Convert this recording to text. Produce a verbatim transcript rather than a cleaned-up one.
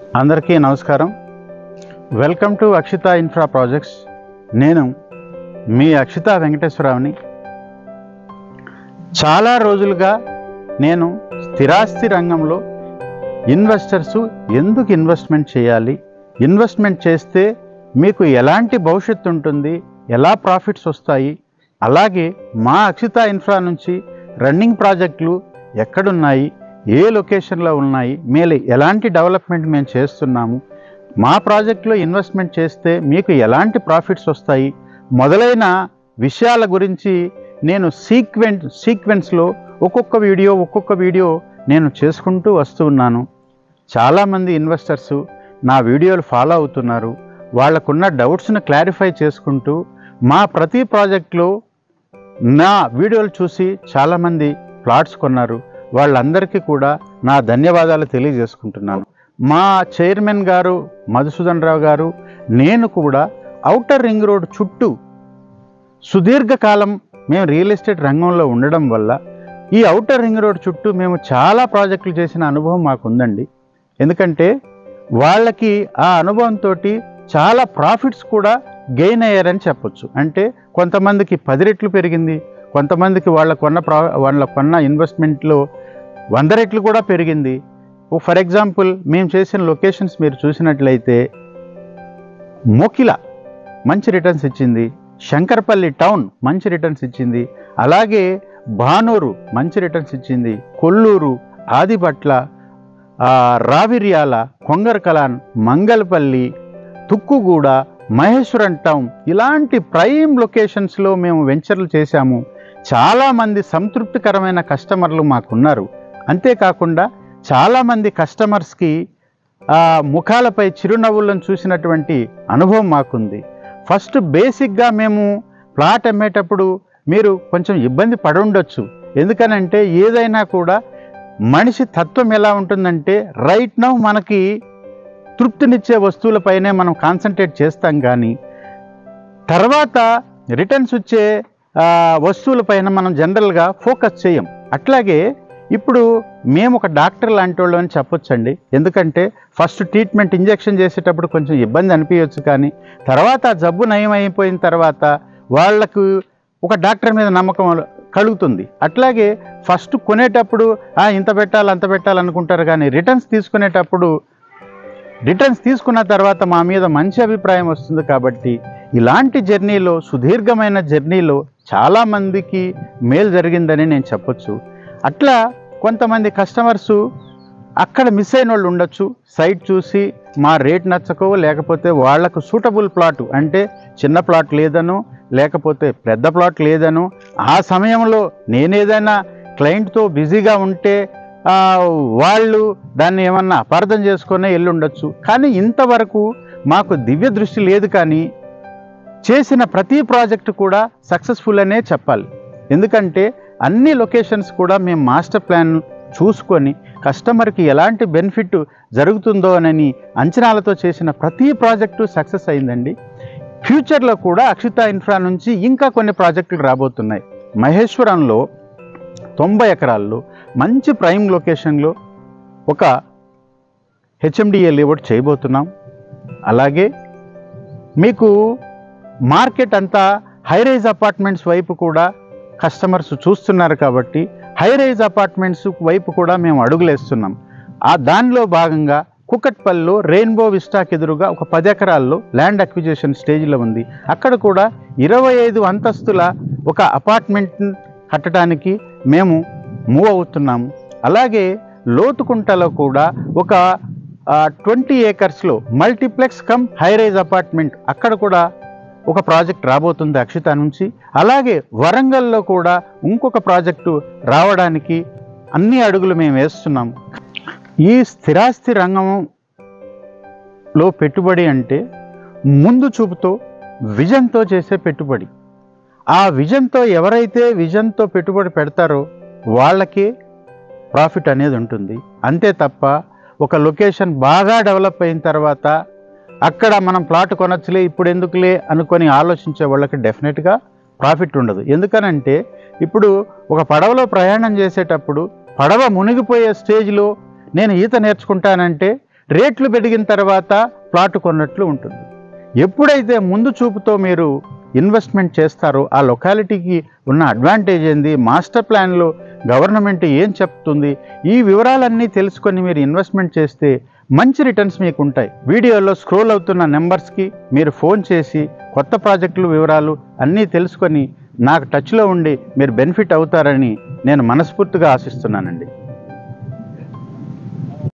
అందరికీ నమస్కారం. Welcome to Akshita infra projects. నేను మీ అక్షిత వెంకటేశ్వరరావుని. చాలా రోజులుగా నేను స్థిరాస్తి రంగంలో ఇన్వెస్టర్స్ ఎందుకు ఇన్వెస్ట్మెంట్ చేయాలి, ఇన్వెస్ట్మెంట్ చేస్తే మీకు ఎలాంటి భవిష్యత్తు ఉంటుంది, ఎలా ప్రాఫిట్స్ వస్తాయి, అలాగే మా అక్షిత ఇన్ఫ్రా నుంచి రన్నింగ్ ప్రాజెక్టులు ఎక్కడున్నాయి, ఏ లొకేషన్లో ఉన్నాయి, మేలు ఎలాంటి డెవలప్మెంట్ మేము చేస్తున్నాము, మా ప్రాజెక్టులో ఇన్వెస్ట్మెంట్ చేస్తే మీకు ఎలాంటి ప్రాఫిట్స్ వస్తాయి మొదలైన విషయాల గురించి నేను సీక్వెన్స్ సీక్వెన్స్లో ఒక్కొక్క వీడియో ఒక్కొక్క వీడియో నేను చేసుకుంటూ వస్తూ ఉన్నాను. చాలామంది ఇన్వెస్టర్సు నా వీడియోలు ఫాలో అవుతున్నారు. వాళ్ళకున్న డౌట్స్ను క్లారిఫై చేసుకుంటూ మా ప్రతి ప్రాజెక్టులో నా వీడియోలు చూసి చాలామంది ప్లాట్స్ కొన్నారు. వాళ్ళందరికీ కూడా నా ధన్యవాదాలు తెలియజేసుకుంటున్నాను. మా చైర్మన్ గారు మధుసూదన్ రావు గారు, నేను కూడా ఔటర్ రింగ్ రోడ్ చుట్టూ సుదీర్ఘకాలం మేము రియల్ ఎస్టేట్ రంగంలో ఉండడం వల్ల ఈ ఔటర్ రింగ్ రోడ్ చుట్టూ మేము చాలా ప్రాజెక్టులు చేసిన అనుభవం మాకు ఉందండి. ఎందుకంటే వాళ్ళకి ఆ అనుభవంతో చాలా ప్రాఫిట్స్ కూడా గెయిన్ అయ్యారని చెప్పొచ్చు. అంటే కొంతమందికి పది రెట్లు పెరిగింది, కొంతమందికి వాళ్ళ కొన్న ప్రా వాళ్ళ కొన్న ఇన్వెస్ట్మెంట్లో వంద రెట్లు కూడా పెరిగింది. ఫర్ ఎగ్జాంపుల్ మేము చేసిన లొకేషన్స్ మీరు చూసినట్లయితే మోకిల మంచి రిటర్న్స్ ఇచ్చింది, శంకరపల్లి టౌన్ మంచి రిటర్న్స్ ఇచ్చింది, అలాగే భానూరు మంచి రిటర్న్స్ ఇచ్చింది, కొల్లూరు, ఆదిపట్ల, రావిర్యాల, కొంగరకలాన్, మంగళపల్లి, తుక్కుగూడ, మహేశ్వరం టౌన్ ఇలాంటి ప్రైమ్ లొకేషన్స్లో మేము వెంచర్లు చేశాము. చాలామంది సంతృప్తికరమైన కస్టమర్లు మాకున్నారు. అంతేకాకుండా చాలామంది కస్టమర్స్కి ముఖాలపై చిరునవ్వులను చూసినటువంటి అనుభవం మాకుంది. ఫస్ట్ బేసిక్గా మేము ప్లాట్ అమ్మేటప్పుడు మీరు కొంచెం ఇబ్బంది పడి ఉండొచ్చు. ఎందుకనంటే ఏదైనా కూడా మనిషి తత్వం ఎలా ఉంటుందంటే రైట్ నౌ మనకి తృప్తినిచ్చే వస్తువులపైనే మనం కాన్సన్ట్రేట్ చేస్తాం, కానీ తర్వాత రిటర్న్స్ వచ్చే వస్తువులపైన మనం జనరల్గా ఫోకస్ చేయం. అట్లాగే ఇప్పుడు మేము ఒక డాక్టర్ లాంటి వాళ్ళు అని చెప్పొచ్చండి. ఎందుకంటే ఫస్ట్ ట్రీట్మెంట్ ఇంజెక్షన్ చేసేటప్పుడు కొంచెం ఇబ్బంది అనిపించవచ్చు, కానీ తర్వాత ఆ జబ్బు నయం అయిపోయిన తర్వాత వాళ్లకు ఒక డాక్టర్ మీద నమ్మకం కలుగుతుంది. అట్లాగే ఫస్ట్ కొనేటప్పుడు ఇంత పెట్టాలి అంత పెట్టాలనుకుంటారు, కానీ రిటర్న్స్ తీసుకునేటప్పుడు రిటర్న్స్ తీసుకున్న తర్వాత మా మీద మంచి అభిప్రాయం వస్తుంది. కాబట్టి ఇలాంటి జర్నీలో సుదీర్ఘమైన జర్నీలో చాలామందికి మేలు జరిగిందని నేను చెప్పొచ్చు. అట్లా కొంతమంది కస్టమర్సు అక్కడ మిస్ అయిన వాళ్ళు ఉండొచ్చు. సైట్ చూసి మా రేట్ నచ్చకో, లేకపోతే వాళ్లకు సూటబుల్ ప్లాట్ అంటే చిన్న ప్లాట్ లేదనో, లేకపోతే పెద్ద ప్లాట్ లేదనో, ఆ సమయంలో నేనేదైనా క్లయింట్తో బిజీగా ఉంటే వాళ్ళు దాన్ని ఏమన్నా అపార్థం చేసుకునే వెళ్ళుండొచ్చు. కానీ ఇంతవరకు మాకు దివ్య దృష్టి లేదు, కానీ చేసిన ప్రతి ప్రాజెక్టు కూడా సక్సెస్ఫుల్ అనే చెప్పాలి. ఎందుకంటే అన్ని లొకేషన్స్ కూడా మేము మాస్టర్ ప్లాన్ చూసుకొని కస్టమర్కి ఎలాంటి బెనిఫిట్ జరుగుతుందో అని అంచనాలతో చేసిన ప్రతి ప్రాజెక్టు సక్సెస్ అయిందండి. ఫ్యూచర్లో కూడా అక్షిత ఇన్ఫ్రా నుంచి ఇంకా కొన్ని ప్రాజెక్టులు రాబోతున్నాయి. మహేశ్వరంలో తొంభై ఎకరాల్లో మంచి ప్రైమ్ లొకేషన్లో ఒక హెచ్ఎండిఏ లేఅవుట్ చేయబోతున్నాం. అలాగే మీకు మార్కెట్ అంతా హైరైజ్ అపార్ట్మెంట్స్ వైపు కూడా కస్టమర్స్ చూస్తున్నారు, కాబట్టి హైరైజ్ అపార్ట్మెంట్స్ వైపు కూడా మేము అడుగులేస్తున్నాం. ఆ దానిలో భాగంగా కుకట్పల్లిలో రెయిన్బో విస్టాకి ఎదురుగా ఒక పది ఎకరాల్లో ల్యాండ్ అక్విజిషన్ స్టేజ్లో ఉంది. అక్కడ కూడా ఇరవై ఐదు అంతస్తుల ఒక అపార్ట్మెంట్ కట్టడానికి మేము మూవ్ అవుతున్నాము. అలాగే లోతుకుంటలో కూడా ఒక ట్వంటీ ఏకర్స్లో మల్టీప్లెక్స్ కమ్ హైరైజ్ అపార్ట్మెంట్ అక్కడ కూడా ఒక ప్రాజెక్ట్ రాబోతుంది అక్షిత నుంచి. అలాగే వరంగల్లో కూడా ఇంకొక ప్రాజెక్టు రావడానికి అన్ని అడుగులు మేము వేస్తున్నాము. ఈ స్థిరాస్తి రంగంలో పెట్టుబడి అంటే ముందు చూపుతో విజన్తో చేసే పెట్టుబడి. ఆ విజన్తో ఎవరైతే విజన్తో పెట్టుబడి పెడతారో వాళ్ళకే ప్రాఫిట్ అనేది ఉంటుంది. అంతే తప్ప ఒక లొకేషన్ బాగా డెవలప్ అయిన తర్వాత అక్కడ మనం ప్లాట్ కొనొచ్చులే ఇప్పుడు ఎందుకులే అనుకొని ఆలోచించే వాళ్ళకి డెఫినెట్గా ప్రాఫిట్ ఉండదు. ఎందుకనంటే ఇప్పుడు ఒక పడవలో ప్రయాణం చేసేటప్పుడు పడవ మునిగిపోయే స్టేజ్లో నేను ఈత నేర్చుకుంటానంటే రేట్లు పెరిగిన తర్వాత ప్లాట్ కొన్నట్లు ఉంటుంది. ఎప్పుడైతే ముందు చూపుతో మీరు ఇన్వెస్ట్మెంట్ చేస్తారో ఆ లొకాలిటీకి ఉన్న అడ్వాంటేజ్ ఏంది, మాస్టర్ ప్లాన్లో గవర్నమెంట్ ఏం చెప్తుంది, ఈ వివరాలన్నీ తెలుసుకొని మీరు ఇన్వెస్ట్మెంట్ చేస్తే మంచి రిటర్న్స్ మీకు ఉంటాయి. వీడియోలో స్క్రోల్ అవుతున్న నెంబర్స్కి మీరు ఫోన్ చేసి కొత్త ప్రాజెక్టులు వివరాలు అన్నీ తెలుసుకొని నాకు టచ్లో ఉండి మీరు బెనిఫిట్ అవుతారని నేను మనస్ఫూర్తిగా ఆశిస్తున్నానండి.